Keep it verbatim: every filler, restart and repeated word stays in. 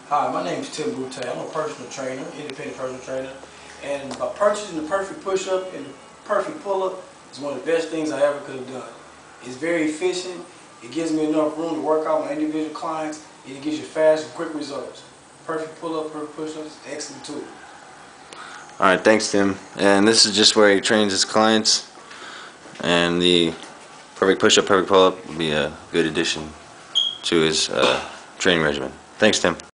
Hi, my name is Tim Boutte. I'm a personal trainer, independent personal trainer, and by purchasing the perfect push-up and the perfect pull-up is one of the best things I ever could have done. It's very efficient. It gives me enough room to work out my individual clients, and it gives you fast and quick results. Perfect pull-up, perfect push-up is an excellent tool. Alright, thanks Tim. And this is just where he trains his clients, and the perfect push-up, perfect pull-up will be a good addition to his uh, training regimen. Thanks Tim.